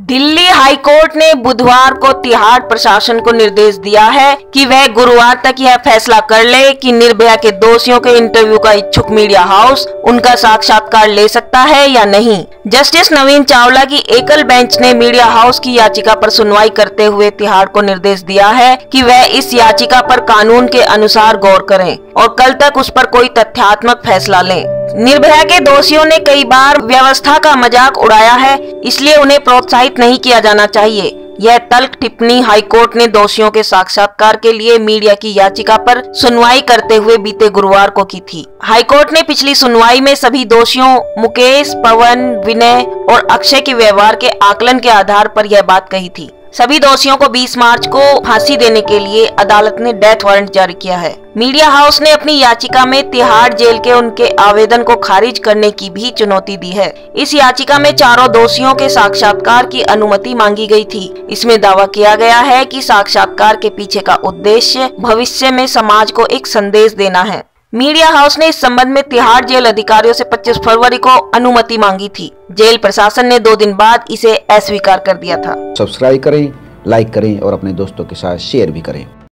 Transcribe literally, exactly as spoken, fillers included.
Delhi high court ने बुधवार को तिहाड़ प्रशासन को निर्देश दिया है कि वह गुरुवार तक यह फैसला कर ले कि निर्भया के दोषियों के इंटरव्यू का इच्छुक मीडिया हाउस उनका साक्षात्कार ले सकता है या नहीं। जस्टिस नवीन चावला की एकल बेंच ने मीडिया हाउस की याचिका पर सुनवाई करते हुए तिहाड़ को निर्देश दिया है कि वह इस याचिका पर कानून के अनुसार गौर करें और कल तक उस पर कोई तथ्यात्मक फैसला लें। निर्भया के दोषियों ने कई बार व्यवस्था का मजाक उड़ाया है, इसलिए उन्हें प्रोत्साहित नहीं किया जाना चाहिए। यह तल्ख टिप्पणी हाईकोर्ट ने दोषियों के साक्षात्कार के लिए मीडिया की याचिका पर सुनवाई करते हुए बीते गुरुवार को की थी। हाईकोर्ट ने पिछली सुनवाई में सभी दोषियों मुकेश, पवन, विनय और अक्षय के व्यवहार के आकलन के आधार पर यह बात कही थी। सभी दोषियों को बीस मार्च को फांसी देने के लिए अदालत ने डेथ वारंट जारी किया है। मीडिया हाउस ने अपनी याचिका में तिहाड़ जेल के उनके आवेदन को खारिज करने की भी चुनौती दी है। इस याचिका में चारों दोषियों के साक्षात्कार की अनुमति मांगी गई थी। इसमें दावा किया गया है कि साक्षात्कार के पीछे का उद्देश्य भविष्य में समाज को एक संदेश देना है। मीडिया हाउस ने इस संबंध में तिहाड़ जेल अधिकारियों से पच्चीस फरवरी को अनुमति मांगी थी। जेल प्रशासन ने दो दिन बाद इसे अस्वीकार कर दिया था। सब्सक्राइब करें, लाइक करें और अपने दोस्तों के साथ शेयर भी करें।